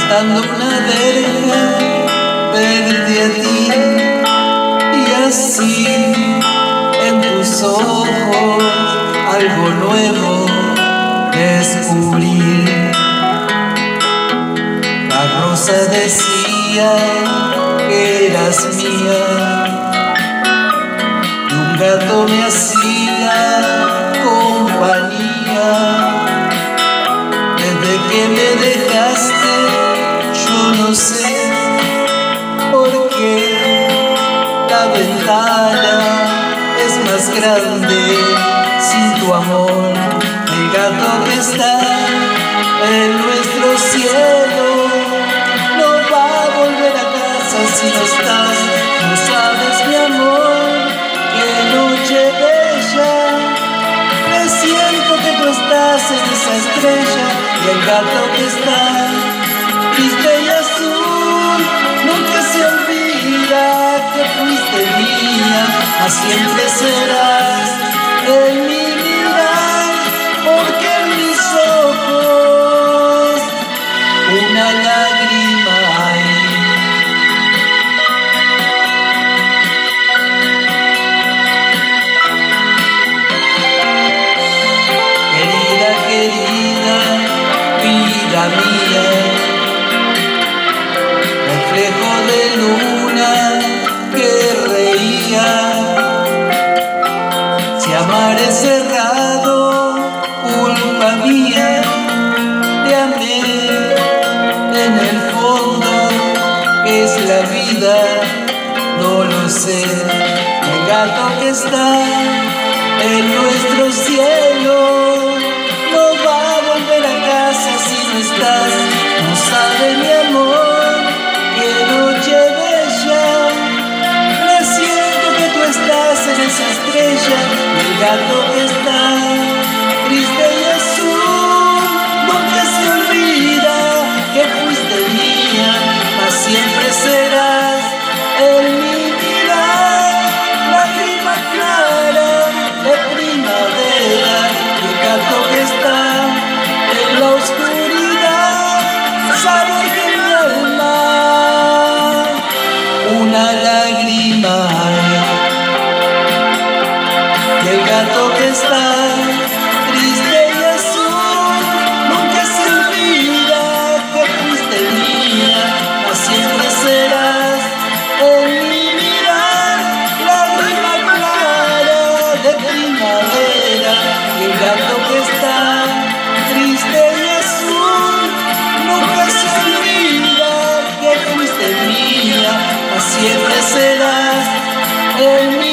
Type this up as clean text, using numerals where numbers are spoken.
saltando una verja, verte a ti, y así en tus ojos algo nuevo descubrir. La rosa decía que eras mía, y un gato me hacía compañía. Desde que me dejaste, yo no sé por qué la ventana es más grande sin tu amor. El gato que está en nuestro cielo no va a volver a casa si no estás. No sabes, mi amor, qué noche bella. Presiento que tú estás en esa estrella, y el gato que está triste y azul nunca se olvida que fuiste mía, mas siempre serás en mi mirar, porque en mis ojos una lágrima hay. Querida, querida, vida mía, reflejo de luna que reía. Si amar es cerrado, culpa mía, te amé en el fondo, ¿qué es la vida? No lo sé. El gato que está en nuestro cielo no va a volver a casa si no estás. No sabe, mi amor, qué noche bella. Presiento que tú estás en esa estrella, y el gato que está triste y azul nunca se olvida que fuiste mía, mas siempre serás en mi mirar. Lágrima clara de primavera, y el gato que está en la oscuridad sabe que mi alma una lágrima hay. Y el gato que está triste y azul nunca se olvida que fuiste mía, mas siempre serás en mi mirar. Lágrima clara de primavera, y el gato que está triste y azul nunca se olvida que fuiste mía, mas siempre serás en mi